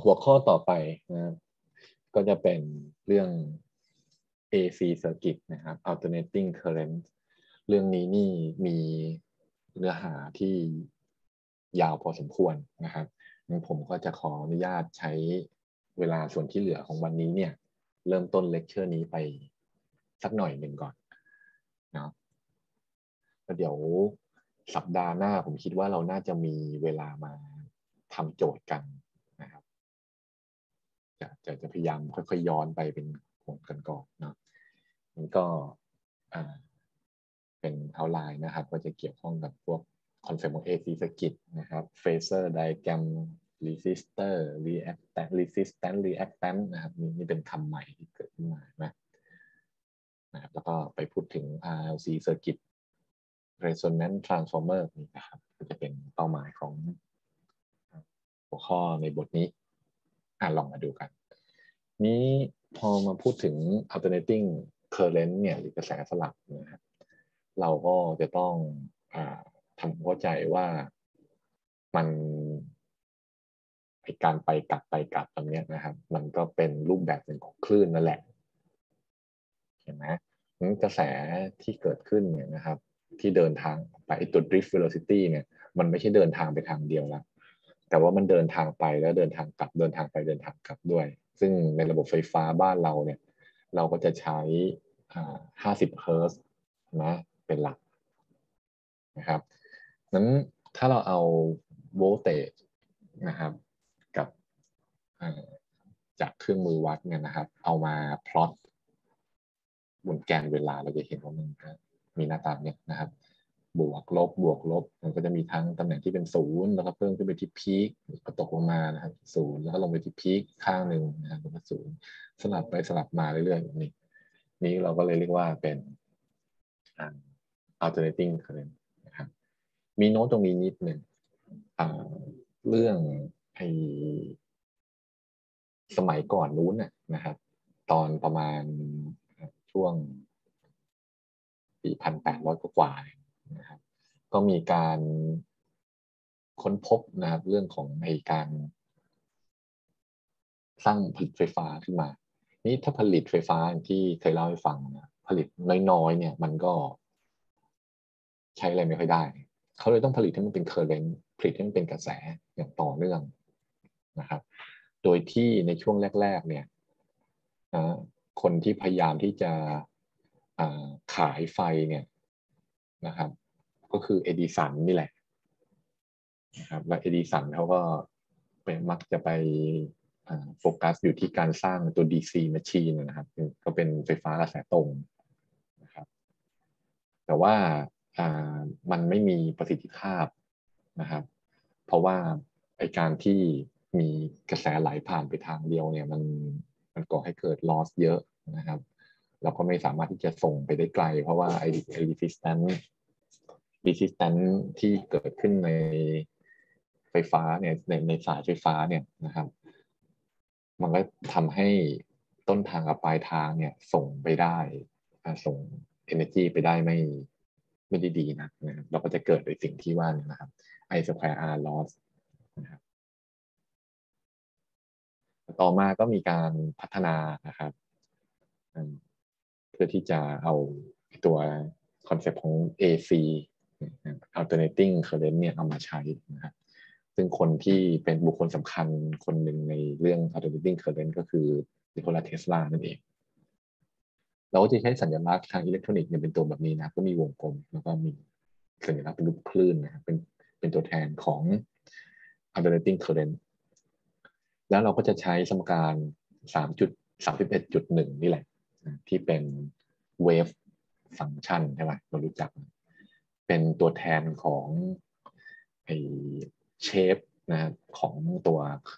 หัวข้อต่อไปนะครับก็จะเป็นเรื่อง AC circuit นะครับ alternating current เรื่องนี้นี่มีเนื้อหาที่ยาวพอสมควรนะครับงั้นผมก็จะขออนุญาตใช้เวลาส่วนที่เหลือของวันนี้เนี่ยเริ่มต้นเลคเชอร์นี้ไปสักหน่อยหนึ่งก่อนเนาะแล้วเดี๋ยวสัปดาห์หน้าผมคิดว่าเราน่าจะมีเวลามาทำโจทย์กันนะครับจะพยายามค่อยๆย้อนไปเป็นผลกันก่อนเนาะมันก็เป็นเอาไลน์นะครับก็จะเกี่ยวข้องกับพวกคอนเซ็ปต์ของ AC circuit นะครับ Phasor diagram resistor resistance reactance นะครับนี่เป็นคำใหม่ที่เกิดขึ้นมานะครับแล้วก็ไปพูดถึง RLC circuit resonance transformer นี่นะครับก็จะเป็นเป้าหมายของหัวข้อในบทนี้ลองมาดูกันนี้พอมาพูดถึง alternating current เนี่ยหรือกระแสสลับนะครับเราก็จะต้องทำเข้าใจว่ามันการไปกลับตรงนี้นะครับมันก็เป็นรูปแบบหนึ่งของคลื่นนั่นแหละเห็นไหมกระแสที่เกิดขึ้นเนี่ยนะครับที่เดินทางไปตัว drift velocity เนี่ยมันไม่ใช่เดินทางไปทางเดียวแล้วแต่ว่ามันเดินทางไปแล้วเดินทางกลับเดินทางไปเดินทางกลับด้วยซึ่งในระบบไฟฟ้าบ้านเราเนี่ยเราก็จะใช้50 เฮิร์ตซ์นะเป็นหลักนะครับนั้นถ้าเราเอาโวลเตจนะครับกับจากเครื่องมือวัดเนี่ยนะครับเอามาพลอตบนแกนเวลาเราจะเห็นว่ามันมีหน้าตาเนี่ยนะครับบวกลบมันก็จะมีทั้งตำแหน่งที่เป็นศูนย์แล้วก็เพิ่มขึ้นไปที่พีคก็ตกลงมานะครับศูนย์แล้วก็ลงไปที่พีคข้างหนึ่งนะครับแล้วก็ศูนย์สลับไปสลับมาเรื่อยๆแบบนี้เราก็เลยเรียกว่าเป็นalternating current นะครับมีโน้ตตรงนี้นิดหนึ่งเรื่องสมัยก่อนนู้นนะครับตอนประมาณช่วงปี1,800กว่านะครับก็มีการค้นพบนะครับเรื่องของการสร้างผลิตไฟฟ้าขึ้นมานี่ถ้าผลิตไฟฟ้าที่เคยเล่าให้ฟังนะผลิตน้อยๆเนี่ยมันก็ใช้อะไรไม่ค่อยได้เขาเลยต้องผลิตให้มันเป็นเคอร์เรนต์ผลิตให้มันเป็นกระแสอย่างต่อเนื่องนะครับโดยที่ในช่วงแรกๆเนี่ยคนที่พยายามที่จะขายไฟเนี่ยนะครับก็คือเอดิสันนี่แหละนะครับและเอดิสันเขาก็มักจะไปโฟกัสอยู่ที่การสร้างตัว DC machine นะครับก็เป็นไฟฟ้ากระแสตรงนะครับแต่ว่ามันไม่มีประสิทธิภาพนะครับเพราะว่าการที่มีกระแสไหลผ่านไปทางเดียวเนี่ยมันก่อให้เกิด loss เยอะนะครับเราก็ไม่สามารถที่จะส่งไปได้ไกลเพราะว่าresistance ที่เกิดขึ้นในไฟฟ้าเนี่ยในสายไฟฟ้าเนี่ยนะครับมันก็ทำให้ต้นทางกับปลายทางเนี่ยส่งไปได้ส่ง energy ไปได้ไม่ได้ดีนะครับเราก็จะเกิดในสิ่งที่ว่านะครับ I square R loss นะครับต่อมาก็มีการพัฒนานะครับเพื่อที่จะเอาตัวคอนเซปต์ของ AC alternating current เนี่ยเอามาใช้นะครับซึ่งคนที่เป็นบุคคลสำคัญคนหนึ่งในเรื่อง alternating current ก็คือนิโคลัส เทสลานั่นเองเราก็จะใช้สัญลักษณ์ทางอิเล็กทรอนิกส์เนี่ยเป็นตัวแบบนี้นะก็มีวงกลมแล้วก็มีสัญลักษณ์เป็นรูปคลื่นนะครับเป็นตัวแทนของ alternating current แล้วเราก็จะใช้สมการ 3.31.1 นี่แหละที่เป็น wave function ใช่ไหมเรารู้จักเป็นตัวแทนของเชฟนะครับของตัว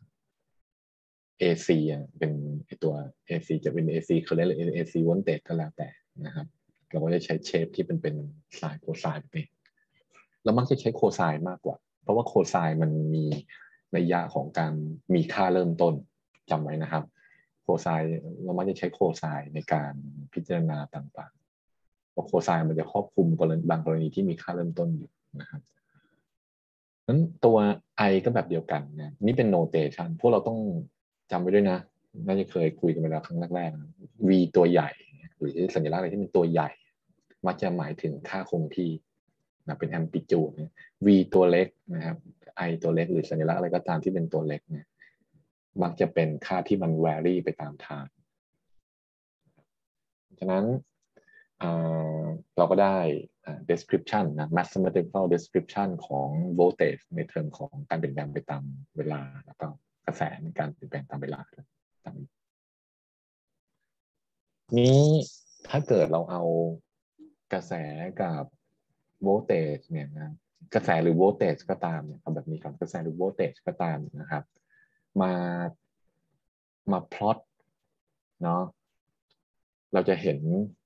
AC เป็นตัว AC จะเป็น AC current หรือ AC voltage ก็แล้วแต่นะครับเราก็จะใช้เชฟที่เป็นไซน์โคไซน์ไปเรามักจะใช้โคไซน์มากกว่าเพราะว่าโคไซน์มันมีนัยยะของการมีค่าเริ่มต้นจำไว้นะครับโคไซน์เรามักจะใช้โคไซน์ในการพิจารณาต่างๆเพราะโคไซน์มันจะครอบคลุมบางกรณีที่มีค่าเริ่มต้นอยู่นะครับนั้นตัว I ก็แบบเดียวกันนะนี่เป็น notation พวกเราต้องจำไว้ด้วยนะน่าจะเคยคุยกันไปแล้วครั้งแรกๆนะ V ตัวใหญ่หรือสัญลักษณ์อะไรที่เป็นตัวใหญ่มักจะหมายถึงค่าคงที่นะเป็น amplitude เนี่ย V ตัวเล็กนะครับ I ตัวเล็กหรือสัญลักษณ์อะไรก็ตามที่เป็นตัวเล็กเนี่ยมักจะเป็นค่าที่มัน vary ไปตามทางฉะนั้นเราก็ได้description นะ mathematical description ของ voltage ในเทอมของการเปลี่ยนแปลงไปตามเวลาแล้วก็กระแสในการเปลี่ยนแปลงตามเวลาตามนี้ถ้าเกิดเราเอากระแสกับโวลเตจเนี่ยนะกระแสหรือโวลเตจก็ตามเนี่ยเอาแบบนี้ก่อนกระแสหรือโวลเตจก็ตามนะครับมามาพลอตเนาะเราจะเห็น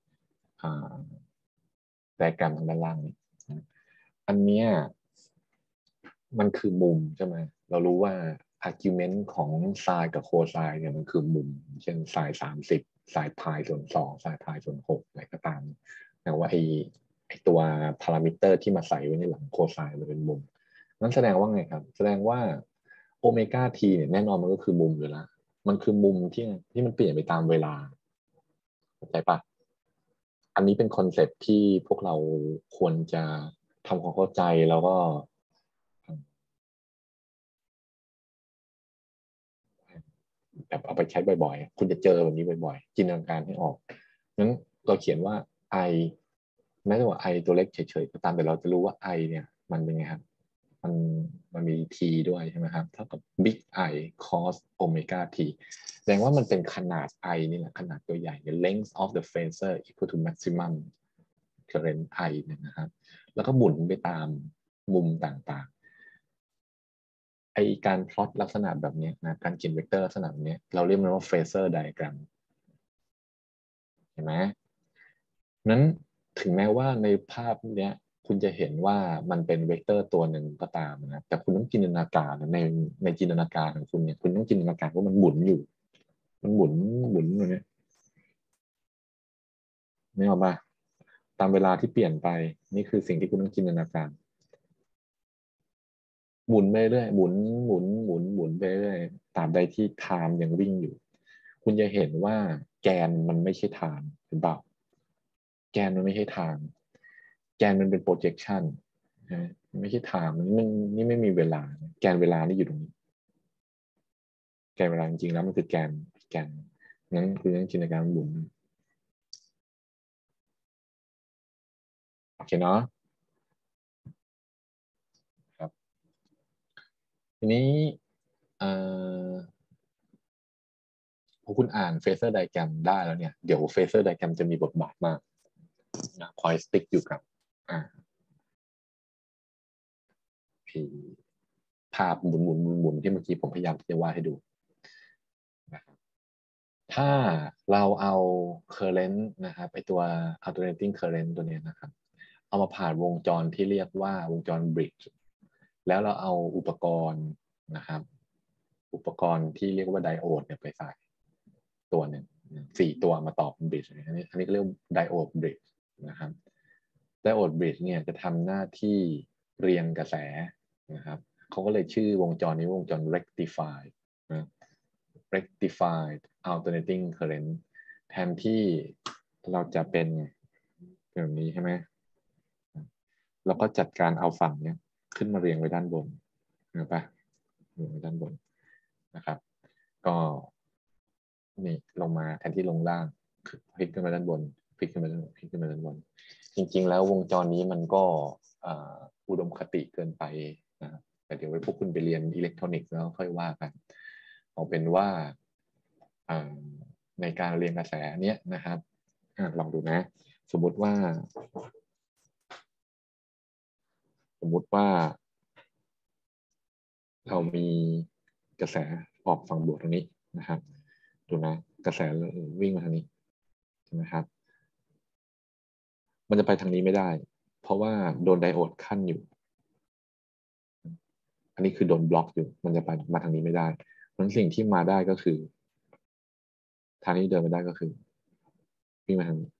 ไดอะแกรมทางด้านล่างนี้อันเนี้ยมันคือมุมใช่ไหมเรารู้ว่า argument ของไซน์กับโคไซน์เนี่ยมันคือมุมเช่นไซน์30ไซน์พายส่วน2ไซน์พายส่วน6อะไรก็ตามแต่ว่าไอตัวพารามิเตอร์ที่มาใส่ไว้ในหลังโคไซน์มันเป็นมุมนั่นแสดงว่าไงครับแสดงว่าโอเมก้าทีเนี่ยแน่นอนมันก็คือมุมอยู่แล้วมันคือมุมที่มันเปลี่ยนไปตามเวลาเข้าใจปะอันนี้เป็นคอนเซ็ปต์ที่พวกเราควรจะทำความเข้าใจแล้วก็ แบบเอาไปใช้บ่อยๆ คุณจะเจอแบบนี้บ่อยๆ จินตนาการให้ออกงั้นเราเขียนว่า I แม้แต่ว่า I ตัวเล็กเฉยๆก็ตามแต่เราจะรู้ว่า I เนี่ยมันเป็นไงครับมันมันมี t ด้วยใช่ไหมครับเท่ากับ big I cos omega t แสดงว่ามันเป็นขนาด I นี่แหละขนาดตัวใหญ่ the length of the phasor equal to maximum current I เนี่ยนะครับแล้วก็หมุนไปตามมุมต่างๆ ไอการพลอตลักษณะแบบนี้นะการเขียนเวกเตอร์ลักษณะแบบนี้เราเรียกมันว่าเฟเซอร์ไดอะแกรมเห็นไหมนั้นถึงแม้ว่าในภาพเนี้ยคุณจะเห็นว่ามันเป็นเวกเตอร์ตัวหนึ่งก็ตามนะแต่คุณต้องจินตนาการในจินตนาการของคุณเนี่ยคุณต้องจินตนาการว่ามันหมุนอยู่มันหมุนอย่างเนี้ยไม่ออกป่ะตามเวลาที่เปลี่ยนไปนี่คือสิ่งที่คุณต้องจินตนาการหมุนไปเรื่อยหมุนไปเรื่อยตราบใดที่ไทม์ยังวิ่งอยู่คุณจะเห็นว่าแกนมันไม่ใช่ทางหรือเปล่า แกนมันไม่ใช่ทางแกนมันเป็น projection นะไม่ใช่ทางมันนี่ไม่มีเวลาแกนเวลานี่อยู่ตรงนี้แกนเวลาจริงๆแล้วมันคือแกนงั้นคือเรื่องจินตนาการหมุนโอเคเนาะครับทีนี้เอ่อพอคุณอ่านเฟเซอร์ไดแกรมได้แล้วเนี่ยเดี๋ยวเฟเซอร์ไดแกรมจะมีบทบาทมากนะคอยสติ๊กอยู่กับอ่าที่ภาพหมุนที่เมื่อกี้ผมพยายามที่จะวาดให้ดูนะครับ ถ้าเราเอา current นะครับไอตัว alternating current ตัวเนี้ยนะครับเอามาผ่านวงจรที่เรียกว่าวงจร bridge แล้วเราเอาอุปกรณ์นะครับอุปกรณ์ที่เรียกว่าไดโอดเนี่ยไปใส่ตัวหนึ่ง4 ตัวมาต่อเป็น bridge อันนี้ก็เรียกไดโอด bridge นะครับไดโอด bridge เนี่ยจะทำหน้าที่เรียงกระแสนะครับเขาก็เลยชื่อวงจรนี้วงจร rectify นะ rectified alternating current แทนที่เราจะเป็นแบบนี้ใช่ไหมเราก็จัดการเอาฝั่งเนี้ยขึ้นมาเรียงไว้ด้านบนเห็นปะเรียงไว้ด้านบนนะครับก็นี่ลงมาแทนที่ลงล่างพลิกขึ้นมาด้านบนพลิกขึ้นมาด้านบนพลิกขึ้นมาด้านบนจริงๆแล้ววงจรนี้มันก็อุดมคติเกินไปนะแต่เดี๋ยวไว้พวกคุณไปเรียนอิเล็กทรอนิกส์แล้วค่อยว่ากันเอาเป็นว่าในการเรียนกระแสเนี้ยนะครับลองดูนะสมมุติว่าสมมุติว่าเรามีกระแสออกฝั่งบวกตรงนี้นะครับดูนะกระแสวิ่งมาทางนี้ใช่ไหมครับมันจะไปทางนี้ไม่ได้เพราะว่าโดนไดโอดขั้นอยู่อันนี้คือโดนบล็อกอยู่มันจะไปมาทางนี้ไม่ได้เพราะฉะนั้นสิ่งที่มาได้ก็คือทางนี้เดินมาได้ก็คือวิ่งมาทางนี้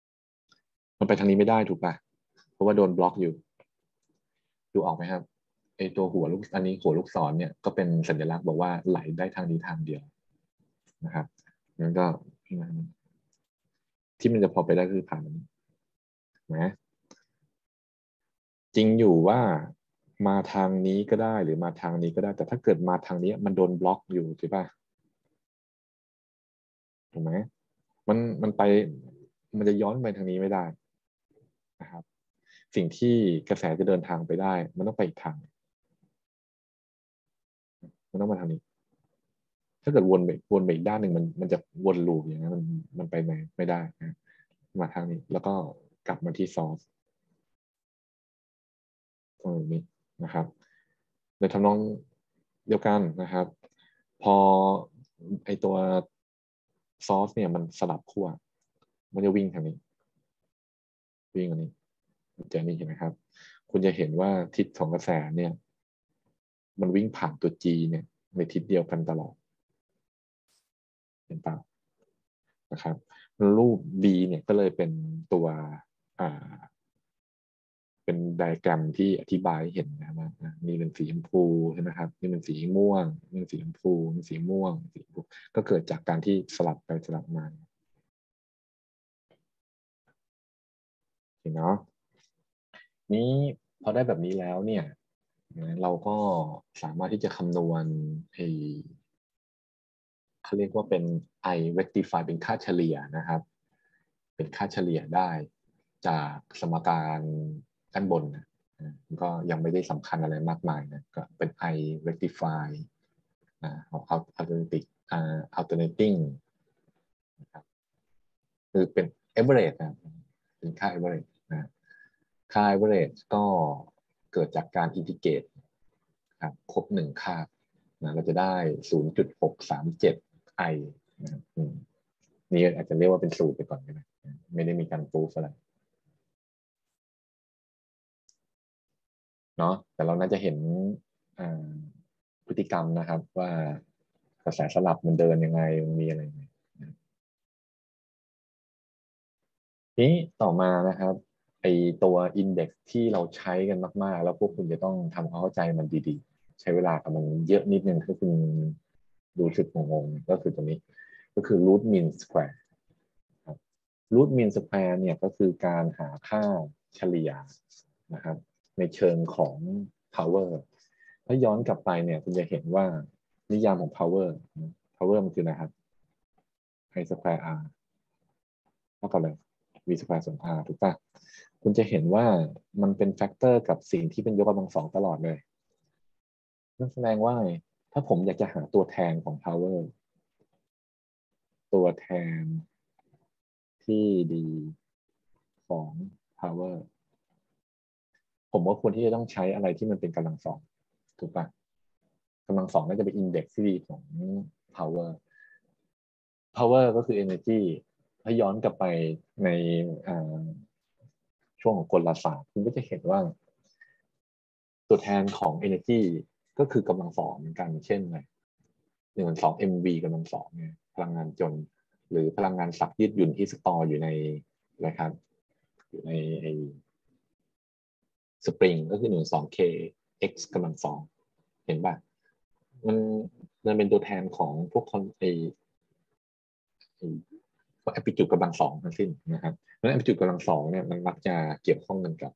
มันไปทางนี้ไม่ได้ถูกปะเพราะว่าโดนบล็อกอยู่ดูออกไหมครับไอตัวหัวลูกอันนี้หัวลูกศรเนี่ยก็เป็นสัญลักษณ์บอกว่าไหลได้ทางนี้ทางเดียวนะครับงั้นก็ที่มันจะพอไปได้คือผ่านนี้นะจริงอยู่ว่ามาทางนี้ก็ได้หรือมาทางนี้ก็ได้แต่ถ้าเกิดมาทางนี้มันโดนบล็อกอยู่ใช่ป่ะถูกไหมมันไปมันจะย้อนไปทางนี้ไม่ได้นะครับสิ่งที่กระแสจะเดินทางไปได้มันต้องไปอีกทางมันต้องมาทางนี้ถ้าเกิดวนไปอีกด้านหนึ่งมันจะวนลูปอย่างนั้นมันไปไหนไม่ได้นะมาทางนี้แล้วก็กลับมาที่ซอร์สตรงนี้นะครับในทำนองเดียวกันนะครับพอไอตัวซอร์สเนี่ยมันสลับขั้วมันจะวิ่งทางนี้วิ่งอันนี้เจอนี่เห็นไหมครับคุณจะเห็นว่าทิศของกระแสเนี่ยมันวิ่งผ่านตัว G เนี่ยในทิศเดียวกันตลอดเห็นเปล่านะครับรูป B เนี่ยก็เลยเป็นตัวอ่าเป็นไดอะแกรมที่อธิบายให้เห็นนะว่านี่เป็นสีชมพูใช่ไหมครับนี่เป็นสีม่วงนี่เป็นสีชมพูนี่สีม่วงสีชมพูก็เกิดจากการที่สลับไปสลับมาเห็นเนาะนี้พอได้แบบนี้แล้วเนี่ยเราก็สามารถที่จะคำนวณไอ้เขาเรียกว่าเป็น I rectify เป็นค่าเฉลี่ยนะครับเป็นค่าเฉลี่ยได้จากสมการด้านบนนะก็ยังไม่ได้สำคัญอะไรมากมายนะก็เป็น I rectify ของ alternating นะครับคือเป็น average นะเป็นค่า average นะค่า average ก็เกิดจากการอินทิเกรตครับครบหนึ่งค่านะเราจะได้0.637 i นะครับนี่อาจจะเรียกว่าเป็นสูตรไปก่อนก็ได้ไม่ได้มีการพูฟอะไรเนาะแต่เราน่าจะเห็นอ่าพฤติกรรมนะครับว่ากระแสสลับมันเดินยังไงมันมีอะไรยังไงทีนี้ต่อมานะครับไอตัวอินเด็กซ์ที่เราใช้กันมากๆแล้วพวกคุณจะต้องทำความเข้าใจมันดีๆใช้เวลากับมันเยอะนิดนึงถ้าคุณรู้สึกงงๆก็คือตรงนี้ก็คือ root mean square ครับ root mean square เนี่ยก็คือการหาค่าเฉลี่ยนะครับในเชิงของ power ถ้าย้อนกลับไปเนี่ยคุณจะเห็นว่านิยามของ power มันคืออะไรครับ I square r เท่ากับอะไร v square ส่วน r ถูกปะคุณจะเห็นว่ามันเป็นแฟกเตอร์กับสิ่งที่เป็นยกกำลังสองตลอดเลยนั่นแสดงว่าถ้าผมอยากจะหาตัวแทนของ power ตัวแทนที่ดีของ power ผมว่าควรที่จะต้องใช้อะไรที่มันเป็นกำลังสองถูกปะกำลังสองน่าจะเป็นอินเด็กซ์ที่ดีของ power power ก็คือ energy ถ้าย้อนกลับไปในช่วงของกลศาสตร์คุณก็จะเห็นว่าตัวแทนของ energy ก็คือกำลังสองเหมือนกันเช่นอะไร1/2 MV กำลังสองเนี่ยพลังงานจนหรือพลังงานสักยืดหยุ่นที่สตอร์อยู่ในนะครับอยู่ในไอ้สปริงก็คือ1/2 K x กำลังสองเห็นป่ะมันมันเป็นตัวแทนของพวกคนไอ้แอมพลิจูดกำลังสองทั้งสิ้นนะครับเพราะฉะนั้นแอมพลิจูดกำลังสองเนี่ยมันมักจะเกี่ยวข้องกันกับ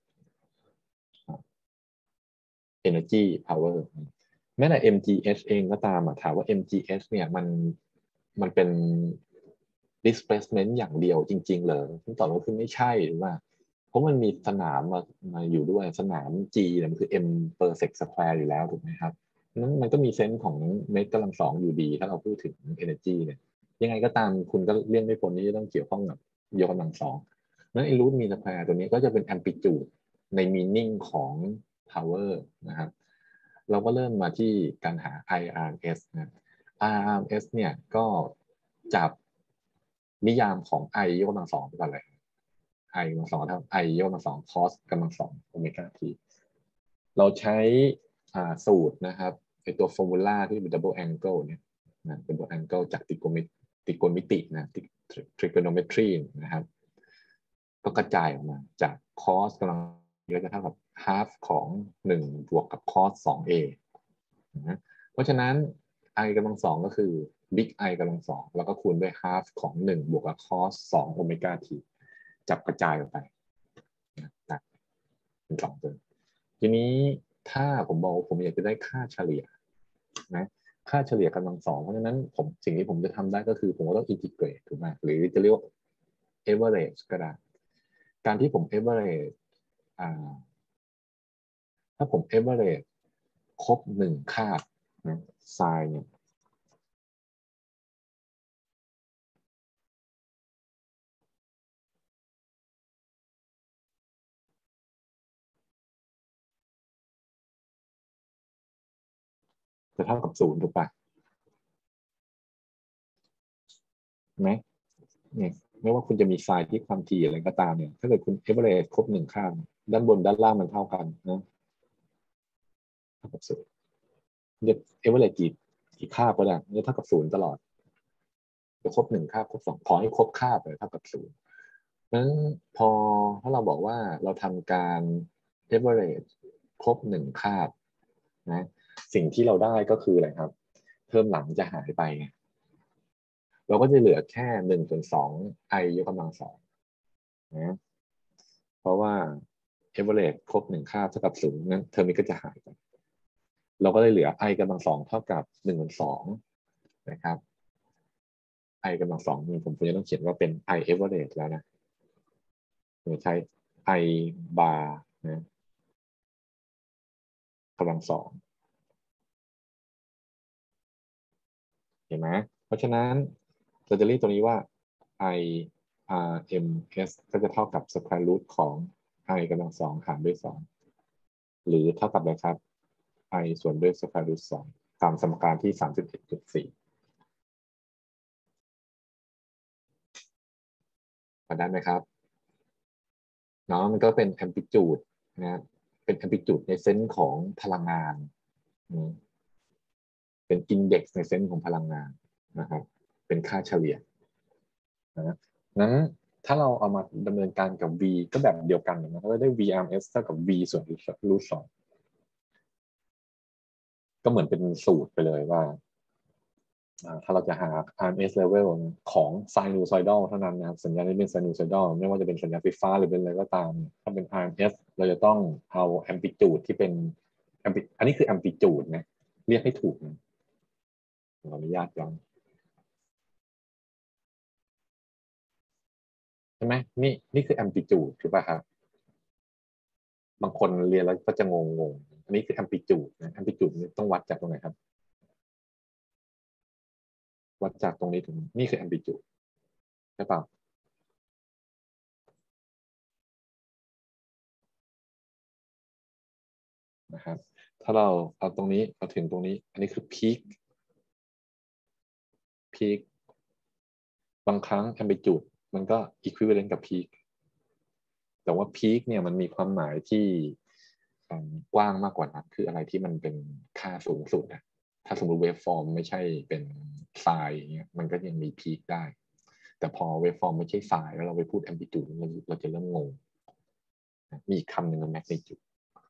energy power แม้แต่ MGS เองก็ตามถามว่า MGS เนี่ยมันเป็น displacement อย่างเดียวจริงๆเลยผมตอบว่าคือไม่ใช่หรือว่าเพราะมันมีสนามมาอยู่ด้วยสนาม G เนี่ยมันคือ M per sec square อยู่แล้วถูกไหมครับนั้นมันก็มีเซนส์ของเมตรกำลังสองอยู่ดีถ้าเราพูดถึง energy เนี่ยยังไงก็ตามคุณก็เลี่ยงไม่พ้นที่จะต้องเกี่ยวข้องกับยกกำลังสองนั้นไอ้รูทมีสแควร์ตัวนี้ก็จะเป็น amplitude ใน meaning ของ power นะครับเราก็เริ่มมาที่การหา IRS นะ IRS เนี่ยก็จับนิยามของ I ยกกำลังสองไปก่อนเลย I กำลังสองเท่า I ยกกำลังสอง cos กำลังสองโอเมก้า t เราใช้สูตรนะครับไอตัวฟอร์มูลาที่เป็น double angle เนี่ยนะเป็น double angle จากตรโกณมิตินะ trigonometry นะครับก็กระจายออกมาจาก cos กำลังก็จะเท่ากับ half ของ1บวกกับ cos 2a นะเพราะฉะนั้น i กำลังสองก็คือ big I กำลังสองแล้วก็คูณด้วย half ของ1บวกกับ cos 2 โอเมก้า t จับกระจายออกไปนะเป็นสองตัวทีนี้ถ้าผมบอกว่าผมอยากจะได้ค่าเฉลี่ยนะค่าเฉลี่ยกำลังสองเพราะฉะนั้นสิ่งที่ผมจะทำได้ก็คือผมก็ต้องอินทิเกรตถูกไหมหรือจะเรียกว่า average ก็ได้การที่ผม average ถ้าผม average ครบ1คาบนะ sin เนี่ยจะเท่ากับ0ถูกปะไหมเนี่ยไม่ว่าคุณจะมีไซน์ที่ความถี่อะไรก็ตามเนี่ยถ้าเกิดคุณ average ครบ1คาบด้านบนด้านล่างมันเท่ากันนะเท่ากับ0จะ average กี่คาบก็ได้จะเท่ากับ0ตลอดจะครบ1คาบครบ2ขอให้ครบคาบเลยเท่ากับ0เพราะฉะนั้นพอถ้าเราบอกว่าเราทำการ average ครบ1คาบนะสิ่งที่เราได้ก็คืออะไรครับเทอมหลังจะหายไปไงเราก็จะเหลือแค่1/2 i ยกกำลังสองนะเพราะว่า average ครบ1คาบเท่ากับ0นั้นเทอมนี้ก็จะหายไปเราก็เลยเหลือ i กำลังสองเท่ากับ1/2นะครับ i กำลังสองนี่ผมจะต้องเขียนว่าเป็น i average แล้วนะใช้ i bar นะกำลังสองเห็นไหมเพราะฉะนั้นเราจะเรียกตัวนี้ว่า i rms ก็จะเท่ากับ square root ของ i กำลังสองหารด้วย2หรือเท่ากับอะไรครับ i ส่วนด้วย square root 2ตามสมการที่ 31.4มาได้ไหมครับเนาะมันก็เป็น amplitude นะเป็น amplitude ในเซนส์ของพลังงานเป็น index ในเซนส์ของพลังงานนะครับเป็นค่าเฉลี่ยนะนั้นถ้าเราเอามาดำเนินการกับ v ก็แบบเดียวกันนะก็ได้ vrms เท่ากับ v ส่วนรูทสองก็เหมือนเป็นสูตรไปเลยว่าถ้าเราจะหา RMS level ของ sinusoidal เท่านั้นนะครับสัญญาณที่เป็น sinusoidal ไม่ว่าจะเป็นสัญญาณไฟฟ้าหรือเป็นอะไรก็ตามถ้าเป็น RMS เราจะต้องเอา amplitude ที่เป็น อันนี้คือ amplitude นะเรียกให้ถูกนะขออนุญาตย้อนใช่ไหมนี่คือ amplitude ถูกป่ะครับบางคนเรียนแล้วก็จะงงอันนี้คือ amplitude นะ amplitude ต้องวัดจากตรงไหนครับวัดจากตรงนี้ถึงนี่คือ amplitude ใช่ป่ะนะครับถ้าเราเอาตรงนี้เอาถึงตรงนี้อันนี้คือ peak บางครั้ง amplitude มันก็ equivalent กับ peak แต่ว่า peak เนี่ยมันมีความหมายที่กว้างมากกว่านั้นคืออะไรที่มันเป็นค่าสูงสุดนะถ้าสมมติ waveform ไม่ใช่เป็นไซน์อย่างเงี้ยมันก็ยังมี peak ได้แต่พอ waveform ไม่ใช่ไซน์แล้วเราไปพูด amplitude เราจะเริ่มงงมีอีกคำหนึ่ง magnitude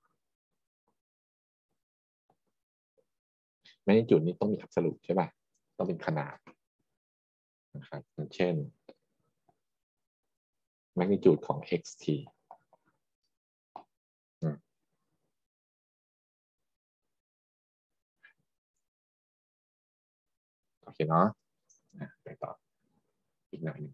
magnitude นี่ต้องมี absolute ใช่ป่ะต้องเป็นขนาดนะครับอย่างเช่น magnitude ของ xt อืมโอเคเนาะไปต่ออีกหน่อยหนึง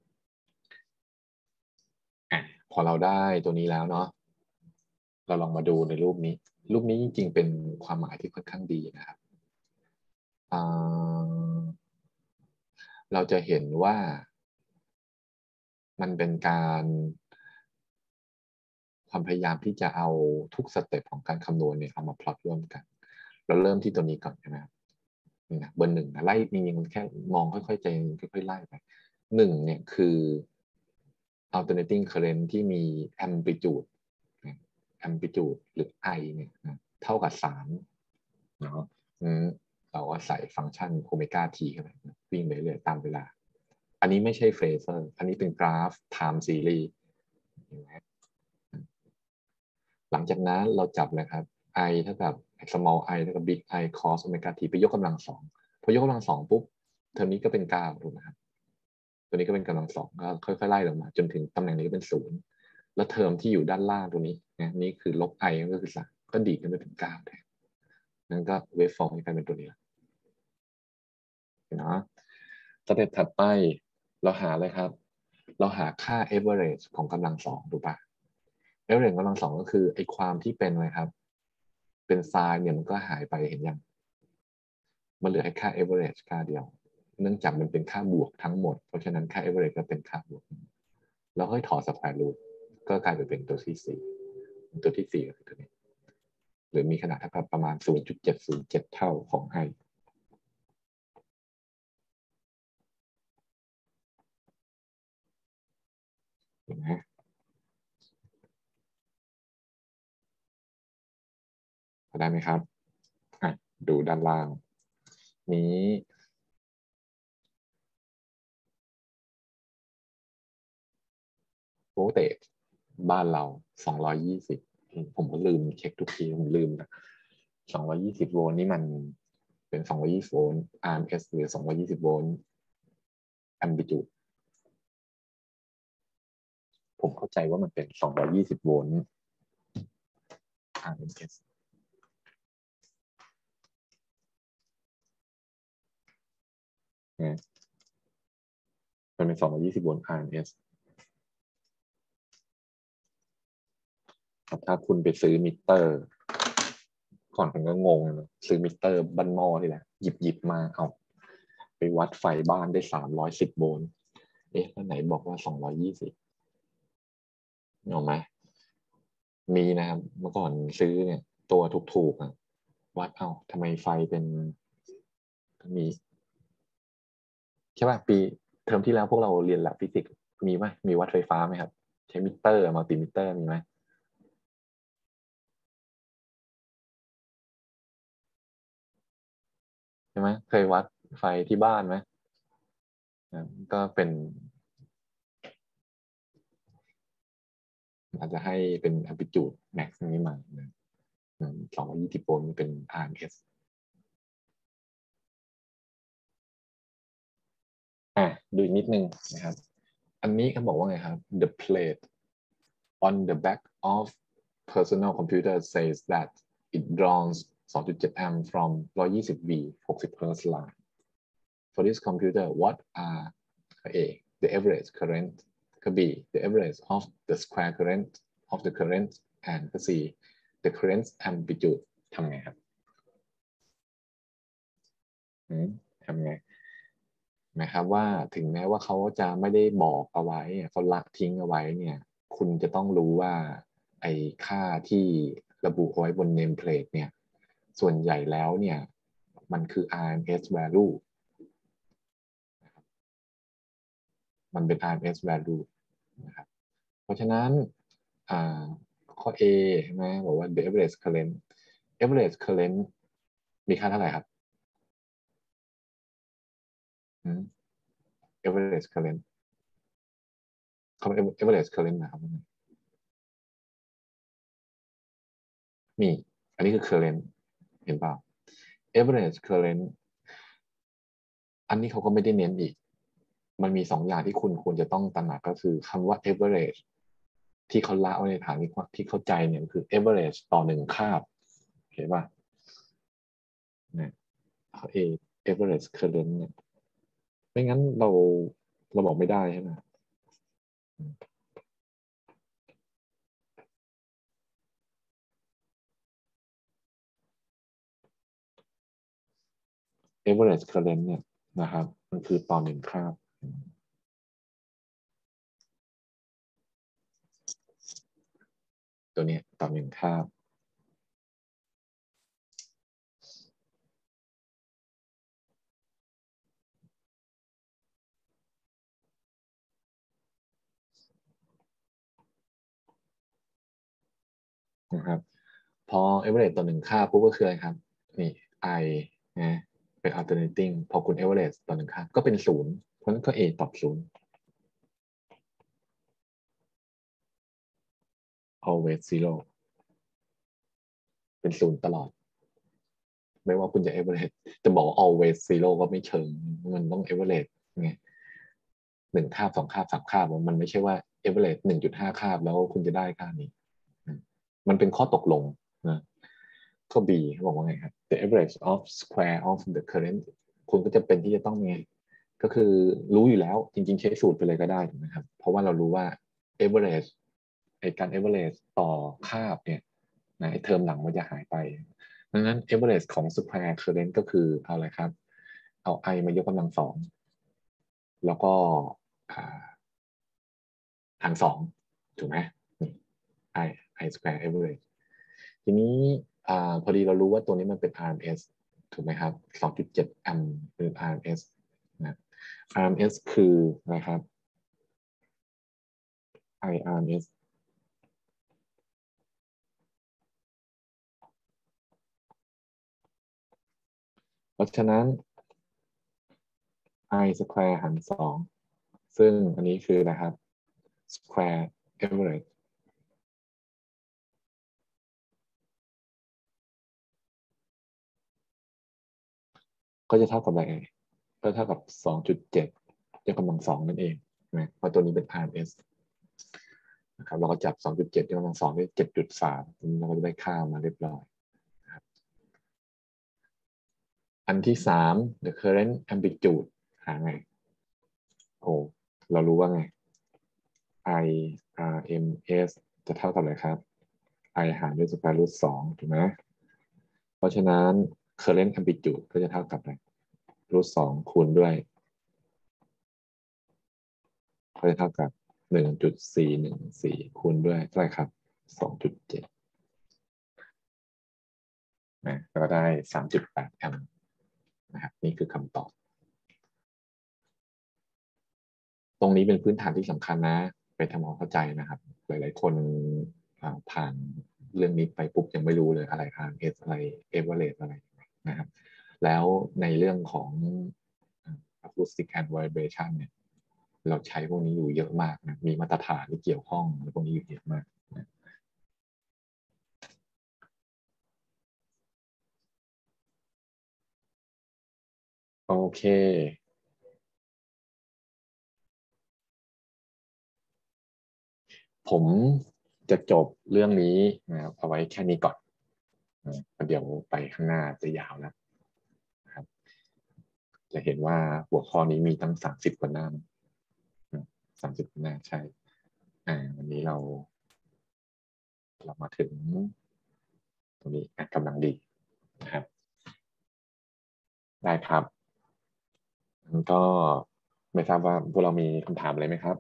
อ่ะพอเราได้ตัวนี้แล้วเนาะเราลองมาดูในรูปนี้รูปนี้จริงๆเป็นความหมายที่ค่อนข้างดีนะครับอ่าเราจะเห็นว่ามันเป็นการความพยายามที่จะเอาทุกสเต็ปของการคำนวณเนี่ยเอามาพลอตร่วมกันเราเริ่มที่ตัวนี้ก่อนใช่ไหมครับนี่นะเบอร์หนึ่งนะไล่จริงๆมันแค่มองค่อยๆใจค่อยๆไล่ไปหนึ่งเนี่ยคือ alternating current ที่มี amplitude นะ amplitude หรือ I เนี่ยนะเท่ากับ3เนาะเราก็ใส่ฟังก์ชันโอเมก้าทีเข้าไปวิ่งไปเรื่อยๆตามเวลาอันนี้ไม่ใช่เฟเซอร์อันนี้เป็นกราฟ time series เห็นไหมหลังจากนั้นเราจับนะครับ i เท่ากับ small i เท่ากับ big I cos โอเมก้า t ไปยกกำลังสองพอยกกำลังสองปุ๊บเทอมนี้ก็เป็น9ถูกไหมครับตัวนี้ก็เป็นกำลังสองก็ค่อยๆไล่ลงมาจนถึงตำแหน่งนี้ก็เป็น0แล้วเทอมที่อยู่ด้านล่างตรงนี้นะนี่คือลบ i ก็คือ3ก็ดีดขึ้นไปเป็น9แทนนั่นก็เวฟฟอร์มกลายเป็นตัวนี้นะสเต็ปถัดไปเราหาเลยครับเราหาค่า average ของกำลังสองถูกปะ average กำลังสองก็คือไอ้ความที่เป็นอะไรครับเป็นไซน์เนี่ยมันก็หายไปเห็นยังมันเหลือให้ค่า average ค่าเดียวเนื่องจากมันเป็นค่าบวกทั้งหมดเพราะฉะนั้นค่า average ก็เป็นค่าบวกแล้วก็ถอด square root ก็กลายเป็นตัวที่4ตัวที่4ก็คือตัวนี้หรือมีขนาดเท่ากับประมาณ0.707เท่าของ i เห็นไหมได้ไหมครับดูด้านล่างนี้โวลเตจบ้านเรา220ผมก็ลืมเช็คทุกทีผมลืมนะ220โวลต์นี่มันเป็น220โวลต์ RMS หรือ220โวลต์แอมพลิจูดผมเข้าใจว่ามันเป็น220โวลต์ RMS นะมันเป็น220โวลต์ RMS ถ้าคุณไปซื้อมิเตอร์ก่อนผมก็งงนะซื้อมิเตอร์บันหม้อนี่แหละหยิบมาเอาไปวัดไฟบ้านได้310โวลต์แล้วไหนบอกว่า220เห็นไหมมีนะครับเมื่อก่อนซื้อเนี่ยตัวถูกๆวัดเอาทำไมไฟเป็นมีใช่ป่ะปีเทอมที่แล้วพวกเราเรียนแลบฟิสิกส์มีไหมมีวัดไฟฟ้าไหมครับใช้มิเตอร์มัลติมิเตอร์มีไหมใช่ไหมเคยวัดไฟที่บ้านไหมก็เป็นอาจจะให้เป็น amplitude max นี้มา220โวลต์เป็น RMS ดูอีกนิดนึงนะครับอันนี้เขาบอกว่าไงครับ the plate on the back of personal computer says that it draws 2.7 amp from 120V 60 Hz line for this computer what are A the average current B the average of the square current of the current and C the current amplitude ทำไงครับทำไงนะครับว่าถึงแม้ว่าเขาจะไม่ได้บอกเอาไว้เขาละทิ้งเอาไว้เนี่ยคุณจะต้องรู้ว่าไอ้ค่าที่ระบุเอาไว้บน name plate เนี่ยส่วนใหญ่แล้วเนี่ยมันคือ RMS value มันเป็น RMS value นะครับเพราะฉะนั้นข้อ A ใช่ไหมบอกว่า the average current มีค่าเท่าไหร่ครับอืม average current คำว่า average current นะครับนี่อันนี้คือ current เห็นเปล่า average current อันนี้เขาก็ไม่ได้เน้นอีกมันมี2อย่างที่คุณควรจะต้องตระหนักก็คือคำว่า average ที่เขาละไว้ในฐานที่เข้าใจเนี่ยคือ average ต่อหนึ่งคาบเห็นป่ะเนี่ยเขา average current เนี่ยไม่งั้นเราบอกไม่ได้ใช่ไหม average current เนี่ยนะครับมันคือต่อหนึ่งคาบตัวนี้ต่อหนึ่งคาบนะครับพอ average ต่อหนึ่งคาบปุ๊บก็คืออะไรครับนี่ i นะเป็น alternating พอคุณ average ต่อหนึ่งคาบก็เป็นศูนย์เพราะฉะนั้นก็ a ตอบศูนย์ always zero เป็นศูนย์ตลอดไม่ว่าคุณจะ average จะบอกว่า always zero ก็ไม่เชิงมันต้อง average ไง1 คาบ 2 คาบ 3 คาบมันไม่ใช่ว่า average 1.5 คาบแล้วคุณจะได้ค่านี้มันเป็นข้อตกลงนะข้อ B เขาบอกว่าไงครับ the average of square of the current คุณก็จะเป็นที่จะต้องไงก็คือรู้อยู่แล้วจริงๆใช้สูตรไปเลยก็ได้ถูกไหมครับเพราะว่าเรารู้ว่า average ไอการ average ต่อคาบเนี่ยนะไอเทอมหลังมันจะหายไปดังนั้น average ของ square current ก็คือเอาอะไรครับเอา i มายกกำลังสองแล้วก็หารสองถูกไหม i i square average ทีนี้พอดีเรารู้ว่าตัวนี้มันเป็น RMS ถูกไหมครับ 2.7 แอมป์เป็น RMS นะ RMS คือนะครับ IRMS เพราะฉะนั้น i square หารสองซึ่งอันนี้คือนะครับ square average ก็จะเท่ากับอะไรก็เท่ากับ 2.7 ยกกำลังสองนั่นเองนะเพราะตัวนี้เป็น RMS นะครับเราก็จับ 2.7 ยกกำลังสองได้ 7.3 เราก็จะได้ค่ามาเรียบร้อยนะครับอันที่3 the current amplitude หาไงโอ้เรารู้ว่าไง IRMS จะเท่ากับอะไรครับ i หารด้วย square root 2ถูกไหมเพราะฉะนั้น current amplitude ก็จะเท่ากับอะไร root 2คูณด้วยก็จะเท่ากับ 1.414 คูณด้วยเท่าไหร่ครับ 2.7 นะแล้วก็ได้ 3.8 แอมป์นะครับนี่คือคำตอบ ตรงนี้เป็นพื้นฐานที่สำคัญนะไปทำความเข้าใจนะครับหลายๆคนผ่านเรื่องนี้ไปปุ๊บยังไม่รู้เลยอะไร RMS อะไร Average อะไรนะครับแล้วในเรื่องของ Acoustic and Vibration เนี่ยเราใช้พวกนี้อยู่เยอะมากนะมีมาตรฐานที่เกี่ยวข้องพวกนี้อยู่เยอะมากนะโอเคผมจะจบเรื่องนี้นะครับเอาไว้แค่นี้ก่อนนะเดี๋ยวไปข้างหน้าจะยาวแล้วนะครับจะเห็นว่าหัวข้อนี้มีตั้ง30 กว่าหน้า30 กว่าหน้าใช่วันนี้เรามาถึงตรงนี้กำลังดีนะครับได้ครับงั้นก็ไม่ทราบว่าพวกเรามีคำถามอะไรไหมครับ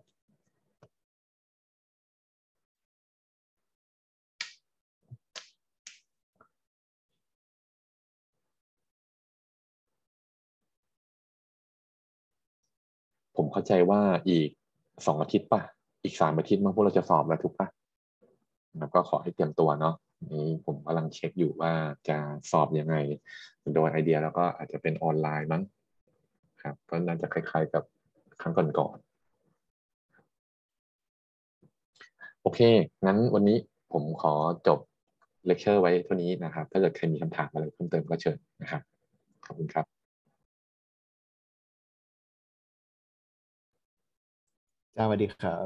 ผมเข้าใจว่าอีก2 อาทิตย์ป่ะอีก3 อาทิตย์มั้งพวกเราจะสอบแล้วถูกป่ะแล้วก็ขอให้เตรียมตัวเนาะนี้ผมกำลังเช็คอยู่ว่าจะสอบยังไงโดยไอเดียแล้วก็อาจจะเป็นออนไลน์มั้งครับก็น่าจะคล้ายๆกับครั้งก่อนๆโอเคงั้นวันนี้ผมขอจบเลคเชอร์ไว้เท่านี้นะครับถ้าเกิดใครมีคำถามอะไรเพิ่มเติมก็เชิญนะครับขอบคุณครับจ้าสวัสดีครับ